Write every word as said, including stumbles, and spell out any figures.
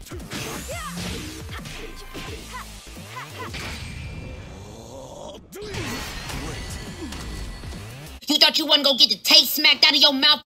You thought you wasn't gonna get the taste smacked out of your mouth?